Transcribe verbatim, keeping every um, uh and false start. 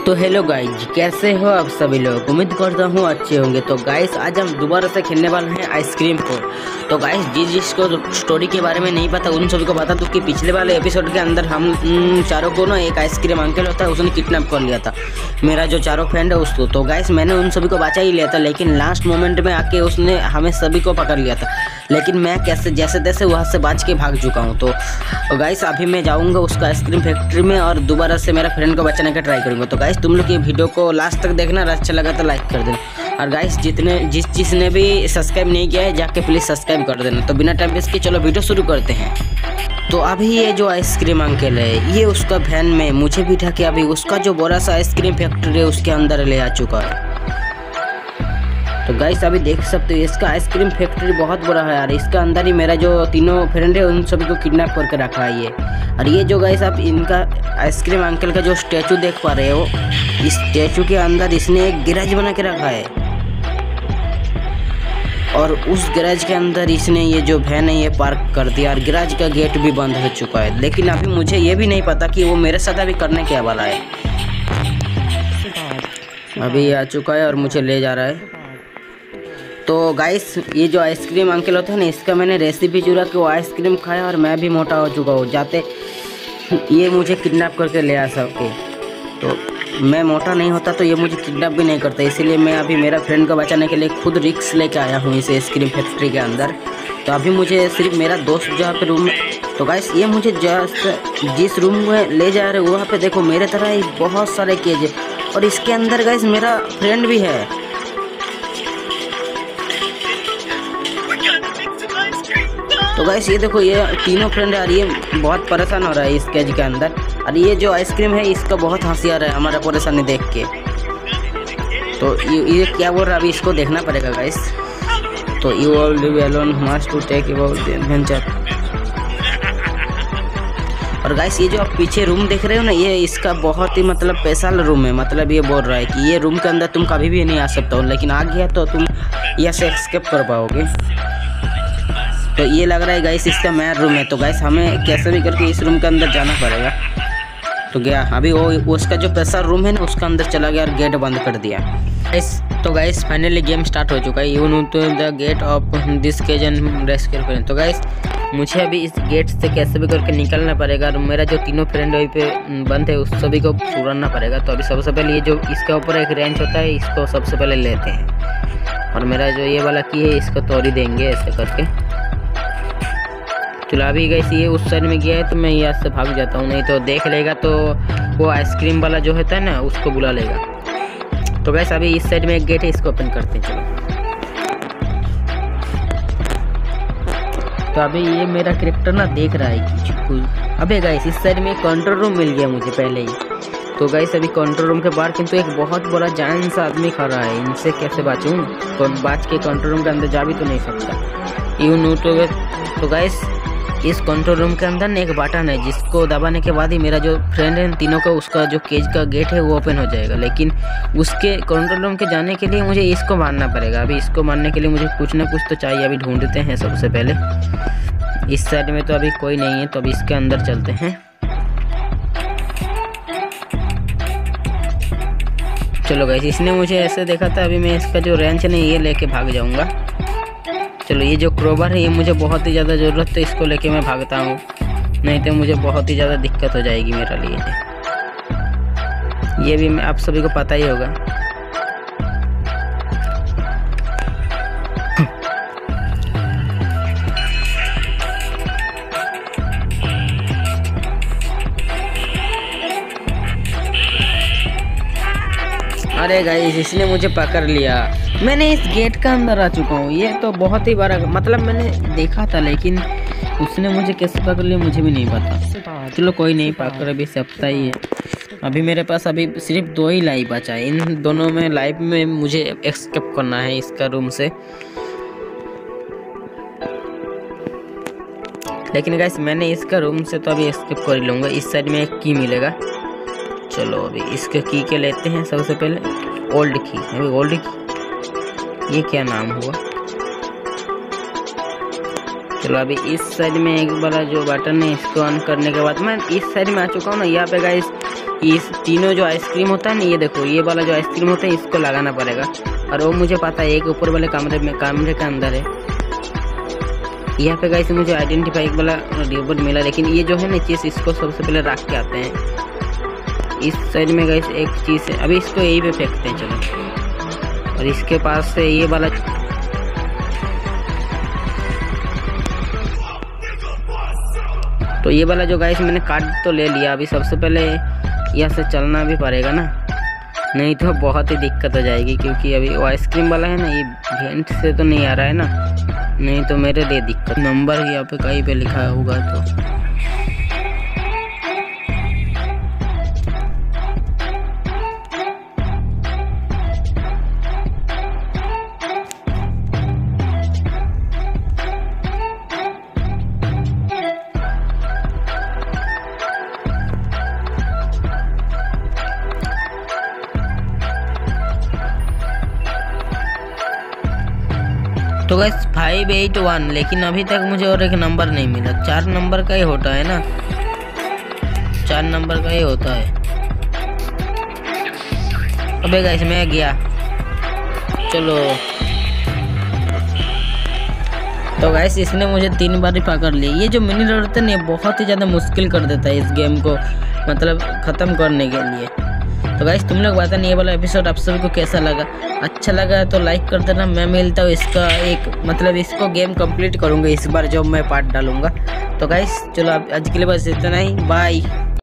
तो hello guys, कैसे हो आप सभी लोग। उम्मीद करता हूँ अच्छे होंगे। तो गाइस आज हम दोबारा से खेलने वाले हैं आइसक्रीम को। तो गाइस जिस जिसको स्टोरी के बारे में नहीं पता उन सभी को बता दूं कि पिछले वाले एपिसोड के अंदर हम चारों को ना एक आइसक्रीम अंकल होता है उसने किडनैप कर लिया था मेरा जो चारों फ्रेंड है उसको। तो गाइस मैंने उन सभी को बचा ही लिया था, लेकिन लास्ट मोमेंट में आके उसने हमें सभी को पकड़ लिया था। लेकिन मैं कैसे जैसे तैसे वहाँ से बच के भाग चुका हूँ। तो गाइस अभी मैं जाऊँगा उसका आइसक्रीम फैक्ट्री में और दोबारा से मेरा फ्रेंड को बचाने का ट्राई करूँगा। तो गाइस तुम लोग ये वीडियो को लास्ट तक देखना, अच्छा लगा तो लाइक कर देना। और गाइस जितने जिस जिसने भी सब्सक्राइब नहीं किया है जाके प्लीज़ सब्सक्राइब कर देना। तो बिना टाइम वेस्ट के चलो वीडियो शुरू करते हैं। तो अभी ये जो आइसक्रीम अंकल है ये उसका वैन में मुझे बिठा के अभी उसका जो बड़ा सा आइसक्रीम फैक्ट्री है उसके अंदर ले आ चुका है। तो गाइस अभी देख सकते हो इसका आइसक्रीम फैक्ट्री बहुत बड़ा है यार। इसका अंदर ही मेरा जो तीनों फ्रेंड है उन सभी को किडनैप करके रखा है ये। और ये जो गाइस आप इनका आइसक्रीम अंकल का जो स्टैचू देख पा रहे हो, इस स्टैचू के अंदर इसने एक गैराज बना के रखा है और उस गैराज के अंदर इसने ये जो वैन है ये पार्क कर दिया और गैराज का गेट भी बंद हो चुका है। लेकिन अभी मुझे ये भी नहीं पता कि वो मेरे साथ अभी करने क्या वाला है। अभी आ चुका है और मुझे ले जा रहा है। तो गाइस ये जो आइसक्रीम अंकल होता है ना इसका मैंने रेसिपी चुरा के वो आइसक्रीम खाया और मैं भी मोटा हो चुका हूँ जाते ये मुझे किडनैप करके ले आ सके। तो मैं मोटा नहीं होता तो ये मुझे किडनैप भी नहीं करता, इसीलिए मैं अभी मेरा फ्रेंड को बचाने के लिए खुद रिस्क लेके आया हूँ इस आइसक्रीम फैक्ट्री के अंदर। तो अभी मुझे सिर्फ मेरा दोस्त जहाँ पे रूम में, तो गाइस ये मुझे जिस रूम में ले जा रहे वहाँ पे देखो मेरे तरह ही बहुत सारे केज है और इसके अंदर गाइस मेरा फ्रेंड भी है। तो गाइस ये देखो ये तीनों फ्रेंड आ रही है, बहुत परेशान हो रहा है इस केज के अंदर। और ये जो आइसक्रीम है इसका बहुत हंसी आ रहा है हमारा परेशानी देख के। तो ये, ये क्या बोल रहा है अभी इसको देखना पड़ेगा गाइस। तो you all live alone must to take about the adventure. और गाइस ये जो आप पीछे रूम देख रहे हो ना ये इसका बहुत ही मतलब स्पेशल रूम है। मतलब ये बोल रहा है कि ये रूम के अंदर तुम कभी भी नहीं आ सकते हो, लेकिन आ गया तो तुम यहाँ से एस्केप कर पाओगे। तो ये लग रहा है गाइस इसका मेन रूम है। तो गाइस हमें कैसे भी करके इस रूम के अंदर जाना पड़ेगा। तो गया अभी वो उसका जो स्पेशल रूम है ना उसका अंदर चला गया और गेट बंद कर दिया गाइस। तो गाइस फाइनली गेम स्टार्ट हो चुका है। You know to the gate of this cage and rescue करें। तो गाइस मुझे अभी इस गेट से कैसे भी करके निकलना पड़ेगा और मेरा जो तीनों फ्रेंड वहीं पे बंद है उस सभी को छुड़ाना पड़ेगा। तो अभी सबसे पहले ये जो इसके ऊपर एक रेंच होता है इसको सबसे पहले लेते हैं और मेरा जो ये वाला की है इसको तोड़ देंगे ऐसे करके। चलो अभी गैस ये उस साइड में गया है तो मैं यहाँ से भाग जाता हूँ, नहीं तो देख लेगा तो वो आइसक्रीम वाला जो होता है ना उसको बुला लेगा। तो गैस अभी इस साइड में एक गेट है इसको ओपन करते हैं। चलो तो अभी ये मेरा कैरेक्टर ना देख रहा है कि अबे गैस इस साइड में कंट्रोल रूम मिल गया मुझे पहले ही। तो गैस अभी कंट्रोल रूम के बाहर किंतु एक बहुत बड़ा जायंट सा आदमी खड़ा है, इनसे कैसे बचूँ। बच के कंट्रोल रूम के अंदर जा भी तो नहीं सकता। यू नो तो तो गैस इस कंट्रोल रूम के अंदर ना एक बटन है जिसको दबाने के बाद ही मेरा जो फ्रेंड है तीनों का उसका जो केज का गेट है वो ओपन हो जाएगा। लेकिन उसके कंट्रोल रूम के जाने के लिए मुझे इसको मारना पड़ेगा। अभी इसको मारने के लिए मुझे कुछ ना कुछ तो चाहिए। अभी ढूंढते हैं सबसे पहले इस साइड में तो अभी कोई नहीं है, तो अभी इसके अंदर चलते हैं। चलो गाइस इसने मुझे ऐसे देखा था, अभी मैं इसका जो रेंच नहीं ये लेके भाग जाऊंगा। चलो ये जो क्रोबर है ये मुझे बहुत ही ज़्यादा ज़रूरत है, इसको लेके मैं भागता हूँ, नहीं तो मुझे बहुत ही ज़्यादा दिक्कत हो जाएगी मेरे लिए। ये भी मैं आप सभी को पता ही होगा। अरे गाइस इसने मुझे पकड़ लिया। मैंने इस गेट का अंदर आ चुका हूँ। ये तो बहुत ही बड़ा मतलब मैंने देखा था, लेकिन उसने मुझे कैसे पकड़ लिया मुझे भी नहीं पता। चलो कोई नहीं, पकड़ अभी सकता ही है। अभी मेरे पास अभी सिर्फ दो ही लाइफ बचा है, इन दोनों में लाइफ में मुझे एस्केप करना है इसका रूम से। लेकिन गाइस मैंने इसका रूम से तो अभी एस्केप कर ही लूँगा। इस साइड में एक की मिलेगा। चलो अभी इसके की के लेते हैं सबसे पहले ओल्ड की। अभी ओल्ड की ये क्या नाम हुआ। चलो अभी इस साइड में एक बड़ा जो बटन है इसको ऑन करने के बाद मैं इस साइड में आ चुका हूँ ना। यहाँ पे गाइस इस तीनों जो आइसक्रीम होता है ना, ये देखो ये वाला जो आइसक्रीम होता है इसको लगाना पड़ेगा। और वो मुझे पता है एक ऊपर वाले कमरे में कमरे के अंदर है। यहाँ पे गाइस मुझे आइडेंटिफाई वाला रिबन मिला, लेकिन ये जो है ना चीज़ इसको सबसे पहले रख के आते हैं। इस साइड में गाइस एक चीज़ है, अभी इसको यही पे फेंकते हैं चलो। और इसके पास से ये वाला तो ये वाला जो गाइस मैंने काट तो ले लिया। अभी सबसे पहले यहाँ से चलना भी पड़ेगा ना, नहीं तो बहुत ही दिक्कत हो जाएगी, क्योंकि अभी वो आइसक्रीम वाला है ना ये भेंट से तो नहीं आ रहा है ना, नहीं तो मेरे लिए दिक्कत। नंबर यहाँ पे कहीं पे लिखा होगा तो तो गाइस फाइव एट वन, लेकिन अभी तक मुझे और एक नंबर नहीं मिला। चार नंबर का ही होता है ना, चार नंबर का ही होता है। अबे गाइस मैं गया, चलो। तो गाइस इसने मुझे तीन बार ही पकड़ ली। ये जो मिनी रोड होता है ना बहुत ही ज़्यादा मुश्किल कर देता है इस गेम को मतलब ख़त्म करने के लिए। तो गाइस तुम लोग बताना ये वाला एपिसोड आप सभी को कैसा लगा। अच्छा लगा तो लाइक कर देना। मैं मिलता हूँ इसका एक मतलब इसको गेम कंप्लीट करूँगा इस बार जब मैं पार्ट डालूंगा। तो गाइस चलो आज के लिए बस इतना ही, बाय।